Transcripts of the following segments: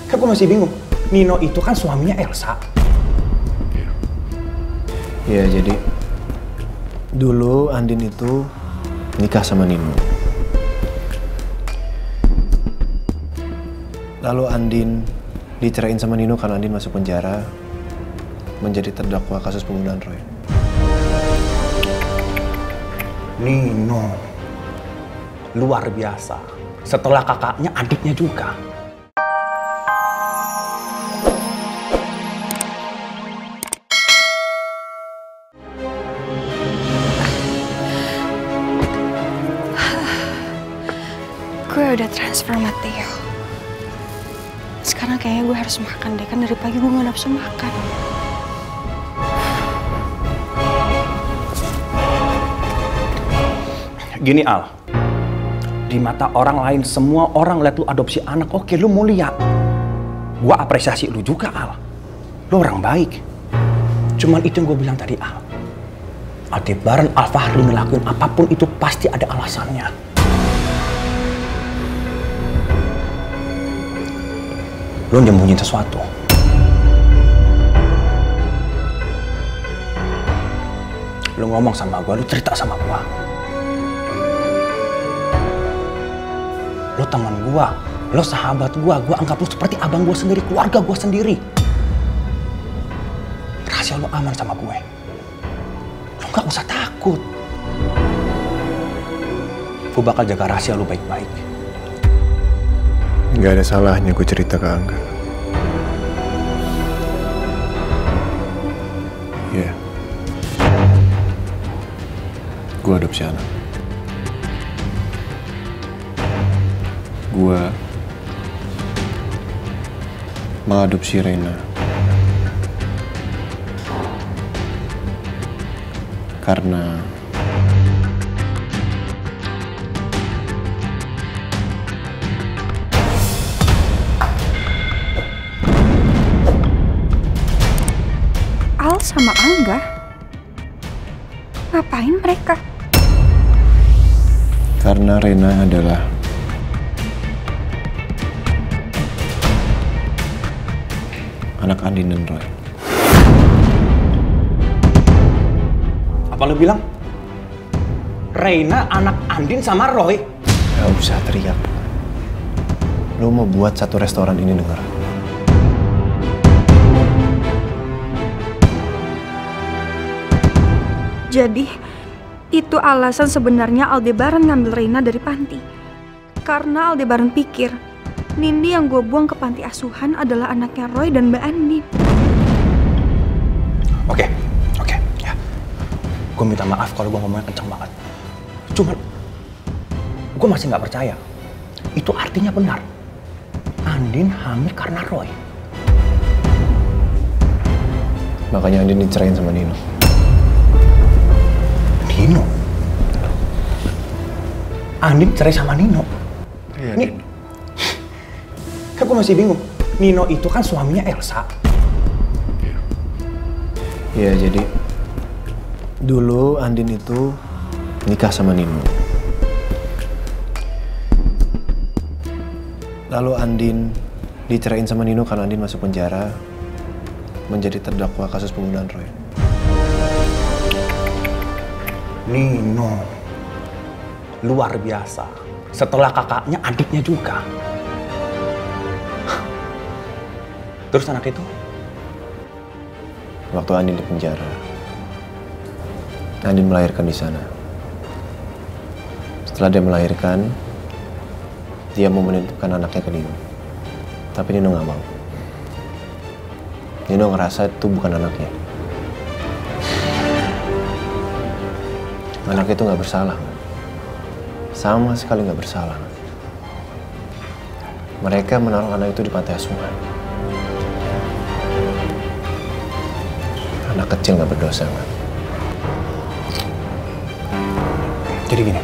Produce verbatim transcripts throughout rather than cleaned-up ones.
Kan gue masih bingung. Nino itu kan suaminya Elsa. Iya, jadi dulu Andin itu nikah sama Nino. Lalu Andin dicerain sama Nino karena Andin masuk penjara menjadi terdakwa kasus pembunuhan Roy. Nino luar biasa. Setelah kakaknya, adiknya juga. Gue udah transfer Matteo. Sekarang kayaknya gue harus makan deh, kan dari pagi gue gak nafsu makan. Gini Al, di mata orang lain semua orang lihat lu adopsi anak, oke lu mulia. Gua apresiasi lu juga Al. Lu orang baik. Cuman itu yang gue bilang tadi Al. Aldebaran Alfahri ngelakuin apapun itu pasti ada alasannya. Lu nyembunyiin sesuatu. Lu ngomong sama gua, lu cerita sama gua. Lo teman gua, lo sahabat gua, gua anggap lo seperti abang gua sendiri, keluarga gua sendiri. Rahasia lo aman sama gue. Lo gak usah takut. Gue bakal jaga rahasia lo baik-baik. Gak ada salahnya gue cerita ke Angga. Iya. Yeah. Gue adopsi anak. Gue mengadopsi Reina karena Al sama Angga? Ngapain mereka? Karena Reina adalah anak Andin dan Roy. Apa lo bilang? Reina anak Andin sama Roy? Gak usah teriak. Lo mau buat satu restoran ini denger. Jadi, itu alasan sebenarnya Aldebaran ngambil Reina dari panti. Karena Aldebaran pikir Nindi yang gue buang ke panti asuhan adalah anaknya Roy dan Mbak Andin. Oke, oke, ya. Gue minta maaf kalau gue ngomongnya kenceng banget. Cuman, gue masih nggak percaya. Itu artinya benar. Andin hamil karena Roy. Makanya Andin dicerain sama Nino. Nino? Andin cerai sama Nino? Iya, Ini... Nino. Kan gue masih bingung. Nino itu kan suaminya Elsa. Iya, jadi dulu Andin itu nikah sama Nino. Lalu Andin dicerain sama Nino karena Andin masuk penjara menjadi terdakwa kasus pembunuhan Roy. Nino luar biasa. Setelah kakaknya, adiknya juga. Terus anak itu? Waktu Andin di penjara, Andin melahirkan di sana. Setelah dia melahirkan, dia mau menitipkan anaknya ke Nino. Tapi Nino nggak mau. Nino ngerasa itu bukan anaknya. Anak itu nggak bersalah. Sama sekali nggak bersalah. Mereka menaruh anak itu di pantai asuhan. Anak kecil nggak berdosa, kan? Jadi gini,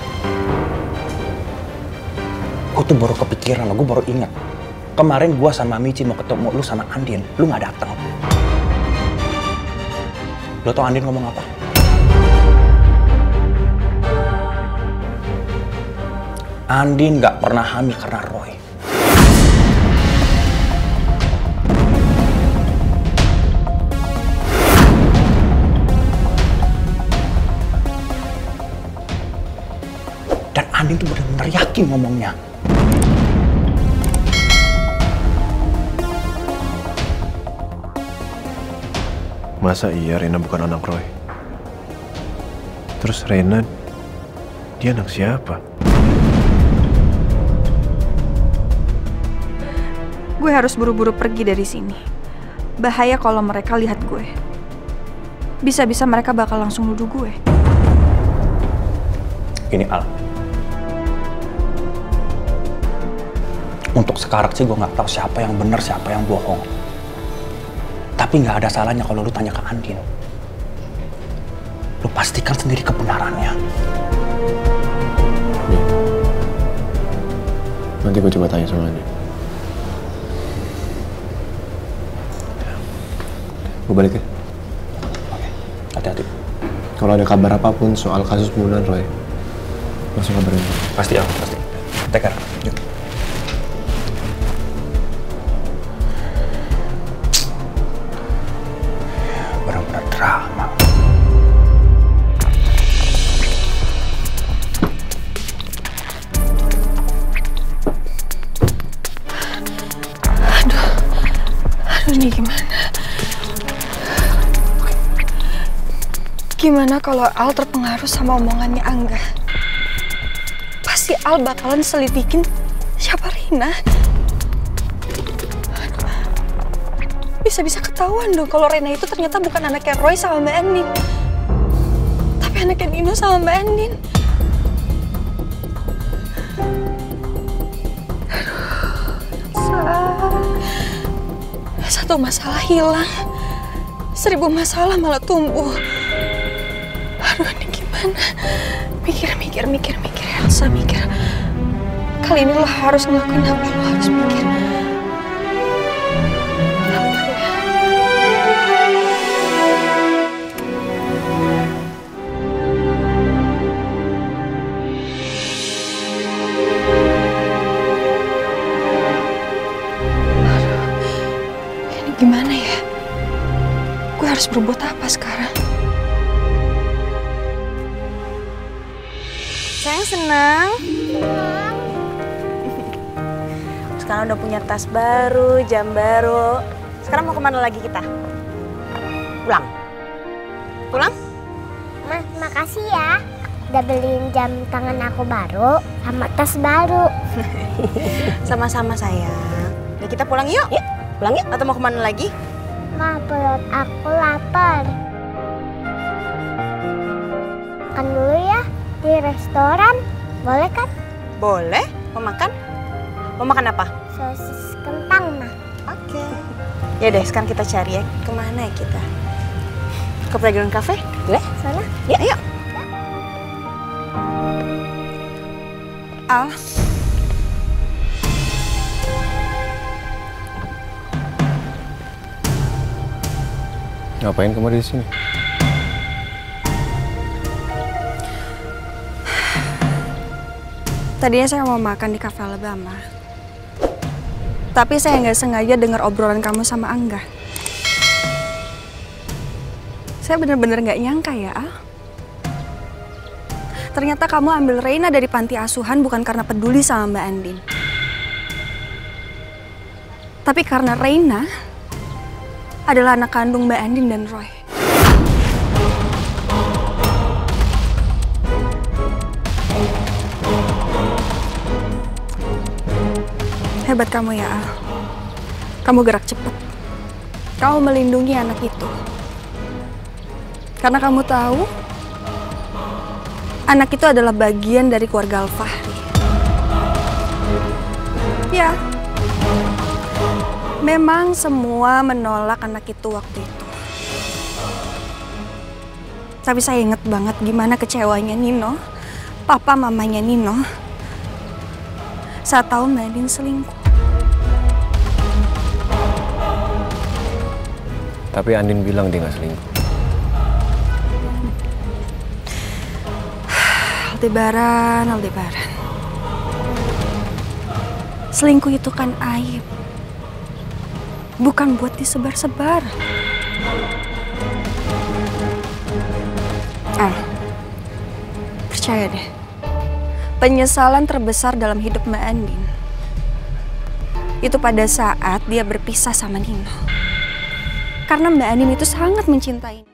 gue tuh baru kepikiran, gue baru ingat. Kemarin gue sama Michi mau ketemu lu sama Andin, lu nggak datang. Lu tau Andin ngomong apa? Andin nggak pernah hamil karena Roy. Andin tuh benar-benar yakin ngomongnya. Masa iya Rena bukan anak Roy? Terus Rena, dia anak siapa? Gue harus buru-buru pergi dari sini. Bahaya kalau mereka lihat gue. Bisa-bisa mereka bakal langsung nuduh gue. Gini Al, untuk sekarang sih gue nggak tahu siapa yang benar siapa yang bohong. Tapi nggak ada salahnya kalau lu tanya ke Andin. Lu pastikan sendiri kebenarannya. Ya. Nanti gue coba tanya sama Andin. Gue balik ya. Oke, hati-hati. Kalau ada kabar apapun soal kasus pembunuhan Roy, langsung kabarin. Pasti Al, pasti. Take care. Yuk. Benar-benar drama. Aduh, aduh ini gimana? Gimana kalau Al terpengaruh sama omongannya Angga? Pasti Al bakalan selidikin siapa Rena. Bisa-bisa ketahuan dong kalau Rena itu ternyata bukan anaknya Roy sama Mbak Andin, tapi anaknya Nino sama Mbak Andin. Aduh, satu masalah hilang, seribu masalah malah tumbuh. Aduh, ini gimana? Mikir, mikir, mikir, mikir, Elsa mikir. Kali ini lo harus ngelakuin apa, lo harus mikir. Apa ya? Aduh, ini gimana ya? Gue harus berbuat apa sekarang? Sayang senang. Sekarang udah punya tas baru, jam baru. Sekarang mau kemana lagi kita? Pulang? Pulang? Ma, makasih ya. Udah beliin jam tangan aku baru sama tas baru. Sama-sama sayang. Ya kita pulang yuk. Yuk, pulang yuk. Atau mau kemana lagi? Ma, perut aku lapar. Makan dulu ya di restoran. Boleh kan? Boleh. Mau makan? Mau makan apa? Sosis kentang, Ma. Oke. Ya deh, sekarang kita cari ya. Kemana ya kita? Ke Playground Cafe? Boleh? Sana. Ya, ayo. Al, Ngapain kamu di sini? tadinya saya mau makan di Cafe Alabama. Tapi saya nggak sengaja dengar obrolan kamu sama Angga. Saya bener-bener nggak nyangka ya, Al. Ternyata kamu ambil Reina dari panti asuhan bukan karena peduli sama Mbak Andin. Tapi karena Reina adalah anak kandung Mbak Andin dan Roy. Hebat kamu ya, Al. Kamu gerak cepat. Kamu melindungi anak itu. Karena kamu tahu, anak itu adalah bagian dari keluarga Al-Fahri. Ya, memang semua menolak anak itu waktu itu. Tapi saya inget banget gimana kecewanya Nino, papa mamanya Nino, saat tahu Mbak Andin selingkuh. Tapi Andin bilang dia nggak selingkuh. Aldebaran, Aldebaran. Selingkuh itu kan aib. Bukan buat disebar-sebar. Ah, percaya deh. penyesalan terbesar dalam hidup Mbak Andin itu pada saat dia berpisah sama Nino. Karena Mbak Andin itu sangat mencintai